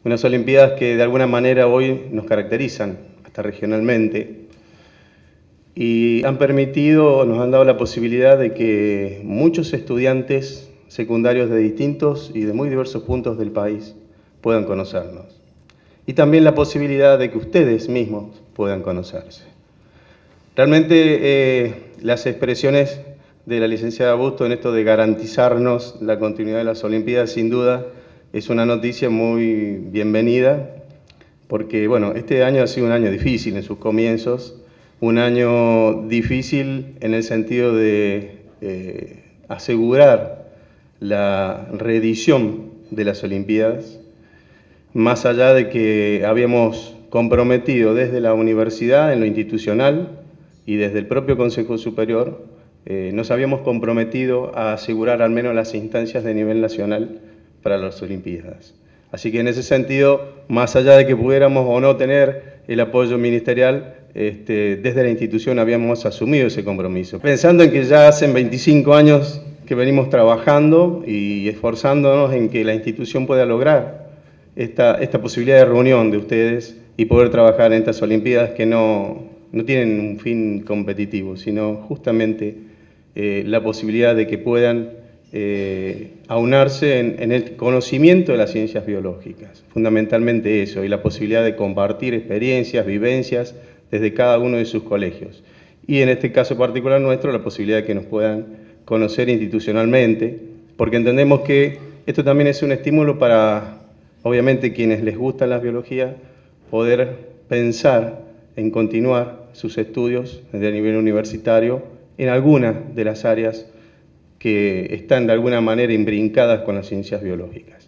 Unas Olimpiadas que de alguna manera hoy nos caracterizan, hasta regionalmente, y nos han dado la posibilidad de que muchos estudiantes secundarios de distintos y de muy diversos puntos del país puedan conocernos. Y también la posibilidad de que ustedes mismos puedan conocerse. Realmente las expresiones de la licenciada Busto en esto de garantizarnos la continuidad de las Olimpiadas, sin duda, es una noticia muy bienvenida, porque bueno, este año ha sido un año difícil en sus comienzos, un año difícil en el sentido de asegurar la reedición de las Olimpiadas, más allá de que habíamos comprometido desde la universidad, en lo institucional, y desde el propio Consejo Superior, nos habíamos comprometido a asegurar al menos las instancias de nivel nacional para las Olimpiadas. Así que en ese sentido, más allá de que pudiéramos o no tener el apoyo ministerial, desde la institución habíamos asumido ese compromiso. Pensando en que ya hace 25 años que venimos trabajando y esforzándonos en que la institución pueda lograr esta posibilidad de reunión de ustedes y poder trabajar en estas Olimpiadas que no tienen un fin competitivo, sino justamente la posibilidad de que puedan aunarse en el conocimiento de las ciencias biológicas, fundamentalmente eso, y la posibilidad de compartir experiencias, vivencias desde cada uno de sus colegios. Y en este caso particular nuestro, la posibilidad de que nos puedan conocer institucionalmente, porque entendemos que esto también es un estímulo para, obviamente, quienes les gustan las biologías, poder pensar en continuar sus estudios desde el nivel universitario en alguna de las áreas que están de alguna manera imbrincadas con las ciencias biológicas.